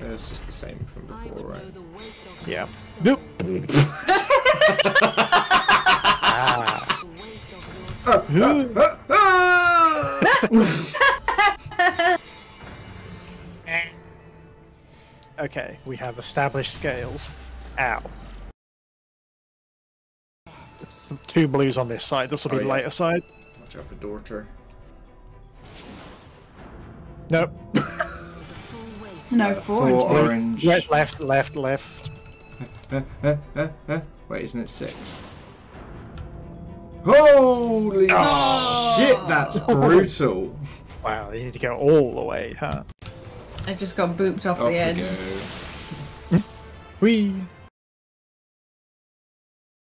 It's just the same from before, right? Yeah. Nope. Okay, we have established scales. Ow. It's 2 blues on this side. This will be the lighter side. Watch out for Dorter. Nope. No, 4 orange. Right, left, left, left. Wait, isn't it 6? Holy shit, that's brutal. Wow, you need to go all the way, huh? I just got booped off Off the we edge. go. Whee!